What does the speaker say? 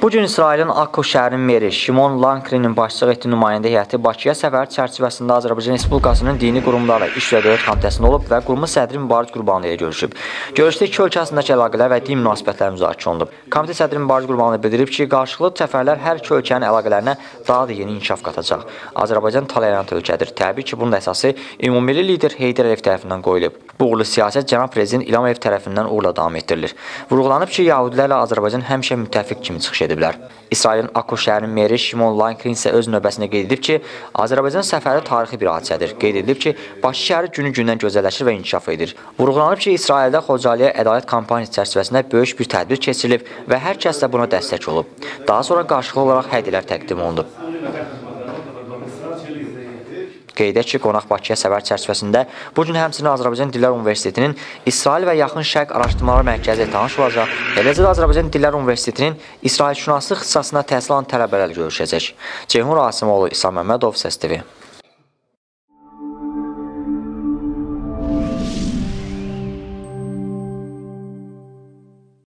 Bugün İsrailin Akko şəhərinin meri Şimon Lankrenin başçılıq etdiyi nümayəndə heyəti Bakıya səfər çərçivəsində Azərbaycan Respublikasının dini qurumlarla iş və dövlət komitəsində olub və qurumun sədri Mübariz Qurbanlı ilə görüşüb. Görüşdə iki ölkə arasındakı əlaqələr və din münasibətləri müzakirə olunub. Komitə sədri Mübariz Qurbanlı bildirib ki, qarşılıqlı səfərlər hər iki ölkənin əlaqələrinə daha da yeni inkişaf qatacaq. Azərbaycan tolerant ölkədir. Təbii ki, bunun əsası ümummilli lider Heydər Əliyev tərəfindən qoyulub. Bu uğurlu siyasət cənab prezident İlham Əliyev tərəfindən uğurla davam etdirilir. Vurğulanıb ki, Yahudilərlə Azərbaycan həmişə müttəfiq kimi çıxış ediblər. İsrailin Akko şəhərinin meri Şimon Lankren isə öz növbəsində qeyd edib ki, Azərbaycan səfəri tarixi bir hadisədir. Qeyd edilib ki, Bakı şəhəri günü-gündən gözəlləşir və inkişaf edir. Vurğulanıb ki, İsraildə Xocalıya ədalət kampaniyası çərçivəsində böyük bir tədbir keçirilib və hər kəs də buna dəstək olub. Daha sonra qarşılıqlı olaraq hədiyyələr təqdim olunub. Qeyd edək ki, qonaq Bakıya səfər çərçivəsində bugün həmçinin Azərbaycan Dillər Universitetinin İsrail və Yaxın Şərq Araşdırmalar Mərkəzi ilə tanış olacaq. Eləcə də Azərbaycan Dillər Universitetinin İsrailşünaslıq ixtisasına təhsil alan tələbələrlə görüşəcək. Ceyhun Rasimoğlu, İsa Məmmədov, SES TV.